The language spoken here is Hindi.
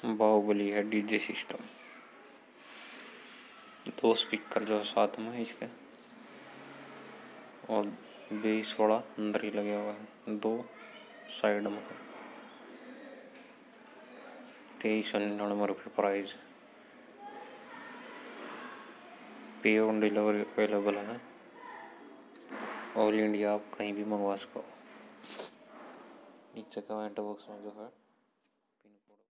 बाहुबली है डीजे सिस्टम। 2 स्पीकर जो साथ में इसके और 20 अंदर ही लगे हुआ है, 2 साइड में। 2399 price. Pay on delivery available है। ऑल इंडिया आप कहीं भी मंगवा सको। नीचे कमेंट बॉक्स में जो है